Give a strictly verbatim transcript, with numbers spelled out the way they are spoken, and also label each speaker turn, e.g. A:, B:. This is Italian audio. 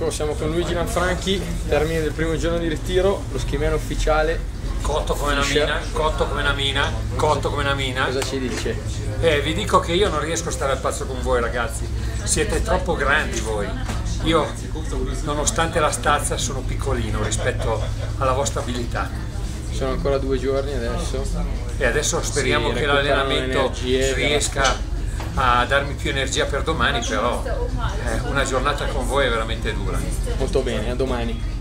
A: Ecco, siamo con Luigi Lanfranchi, termine del primo giorno di ritiro, lo schimeno ufficiale.
B: Cotto come una mina, cotto come una mina, cotto come una mina.
A: Cosa ci dice?
B: Eh, vi dico che io non riesco a stare al passo con voi ragazzi, siete troppo grandi voi. Io, nonostante la stazza, sono piccolino rispetto alla vostra abilità.
A: Sono ancora due giorni adesso.
B: E adesso speriamo
A: sì,
B: che l'allenamento riesca a darmi più energia per domani, però eh, una giornata con voi è veramente dura.
A: Molto bene, a domani.